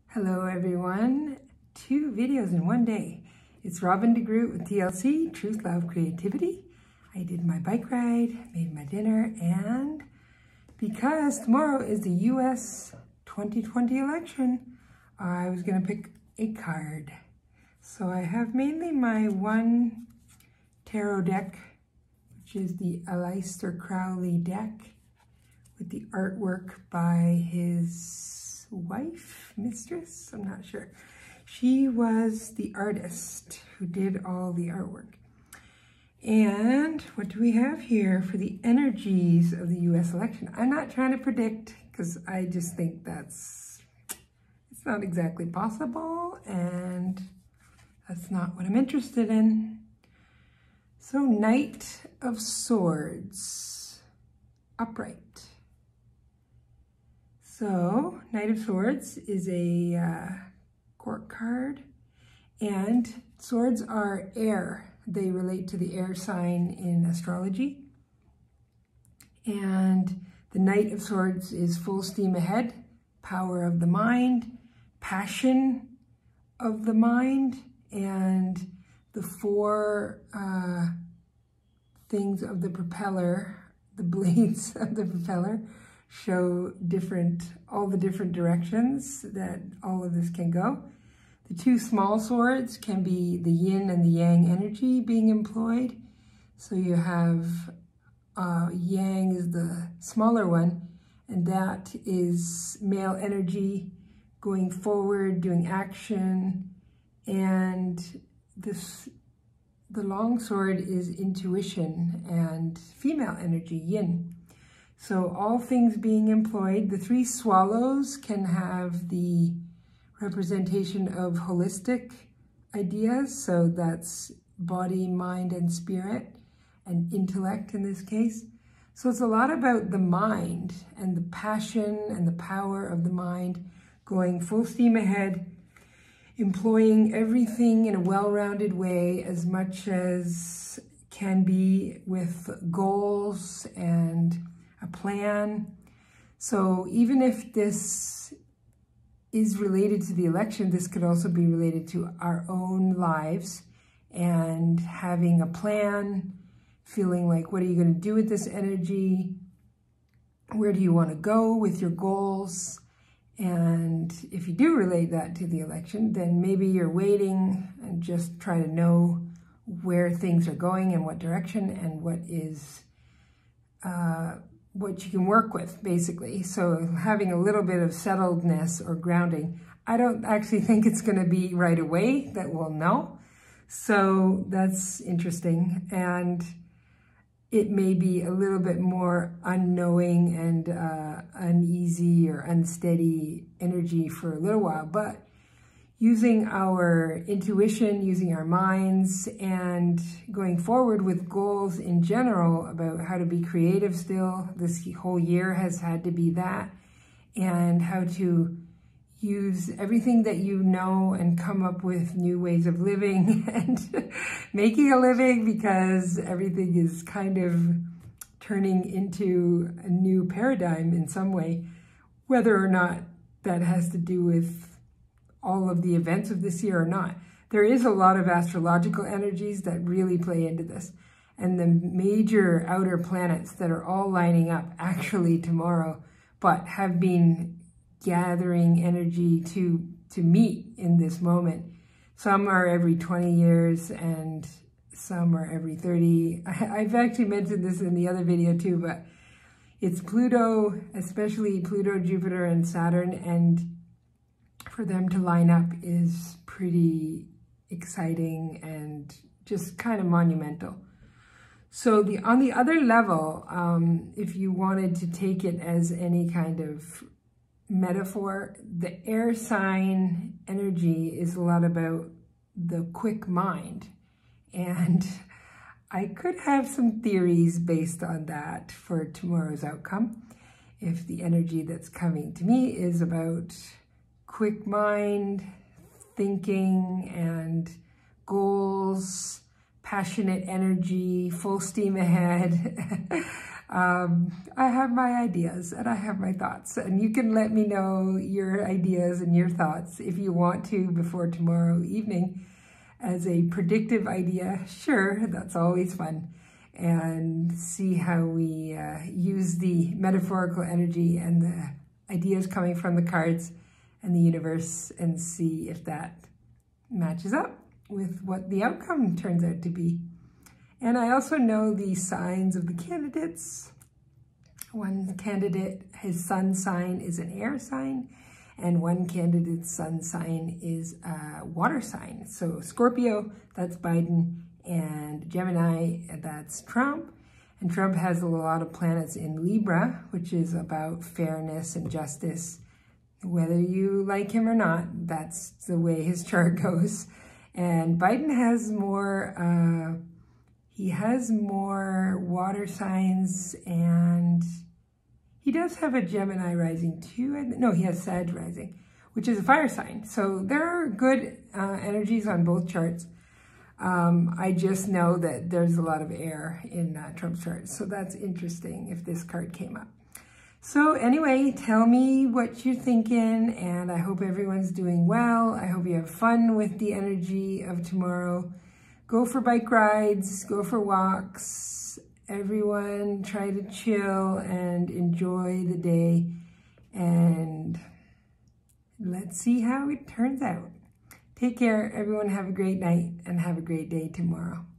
Hello everyone, 2 videos in one day. It's Robin DeGroot with TLC, Truth, Love, Creativity. I did my bike ride, made my dinner, and because tomorrow is the US 2020 election, I was gonna pick a card. So I have mainly my one tarot deck, which is the Aleister Crowley deck with the artwork by his wife, mistress, I'm not sure. She was the artist who did all the artwork. And what do we have here for the energies of the US election? I'm not trying to predict because I just think it's not exactly possible and that's not what I'm interested in. So Knight of Swords, upright. So, Knight of Swords is a court card, and swords are air. They relate to the air sign in astrology. And the Knight of Swords is full steam ahead, power of the mind, passion of the mind, and the 4 things of the propeller, the blades of the propeller, show all the different directions that all of this can go. The 2 small swords can be the yin and the yang energy being employed. So you have yang is the smaller one, and that is male energy going forward, doing action. And the long sword is intuition and female energy, yin. So all things being employed, the 3 swallows can have the representation of holistic ideas. So that's body, mind, and spirit, and intellect in this case. So it's a lot about the mind and the passion and the power of the mind going full steam ahead, employing everything in a well-rounded way as much as can be with goals and a plan. So even if this is related to the election, this could also be related to our own lives and having a plan, feeling like, what are you going to do with this energy? Where do you want to go with your goals? And if you do relate that to the election, then maybe you're waiting and just try to know where things are going and what direction and what is what you can work with, basically. So having a little bit of settledness or grounding. I don't actually think it's going to be right away that we'll know. So that's interesting. And it may be a little bit more unknowing and uneasy or unsteady energy for a little while, but using our intuition, using our minds, and going forward with goals in general about how to be creative still. This whole year has had to be that, and how to use everything that you know and come up with new ways of living and making a living, because everything is kind of turning into a new paradigm in some way, whether or not that has to do with all of the events of this year or not. There is a lot of astrological energies that really play into this. And the major outer planets that are all lining up actually tomorrow, but have been gathering energy to meet in this moment. Some are every 20 years and some are every 30. I've actually mentioned this in the other video too, but it's Pluto, especially Pluto, Jupiter, and Saturn, and for them to line up is pretty exciting and just kind of monumental. So on the other level, if you wanted to take it as any kind of metaphor, the air sign energy is a lot about the quick mind. And I could have some theories based on that for tomorrow's outcome. If the energy that's coming to me is about quick mind, thinking, and goals, passionate energy, full steam ahead. I have my ideas and I have my thoughts, and you can let me know your ideas and your thoughts if you want to before tomorrow evening as a predictive idea. Sure, that's always fun, and see how we use the metaphorical energy and the ideas coming from the cards and the universe, and see if that matches up with what the outcome turns out to be. And I also know the signs of the candidates. One candidate, his sun sign is an air sign, and one candidate's sun sign is a water sign. So Scorpio, that's Biden, and Gemini, that's Trump. And Trump has a lot of planets in Libra, which is about fairness and justice. Whether you like him or not, that's the way his chart goes. And Biden has more, he has more water signs, and he does have a Gemini rising too. No, he has Sag rising, which is a fire sign. So there are good energies on both charts. I just know that there's a lot of air in Trump's chart. So that's interesting if this card came up. So anyway, tell me what you're thinking, and I hope everyone's doing well. I hope you have fun with the energy of tomorrow. Go for bike rides, go for walks. Everyone try to chill and enjoy the day, and let's see how it turns out. Take care, everyone. Have a great night and have a great day tomorrow.